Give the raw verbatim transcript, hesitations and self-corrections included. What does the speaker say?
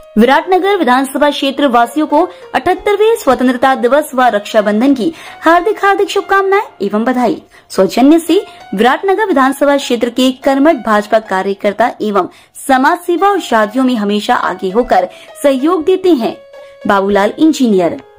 विराटनगर विधानसभा क्षेत्र वासियों को अठहत्तरवें स्वतंत्रता दिवस व रक्षाबंधन की हार्दिक हार्दिक शुभकामनाएं एवं बधाई। सौजन्य से विराटनगर विधानसभा क्षेत्र के कर्मठ भाजपा कार्यकर्ता एवं समाज सेवा और शादियों में हमेशा आगे होकर सहयोग देते हैं बाबूलाल इंजीनियर।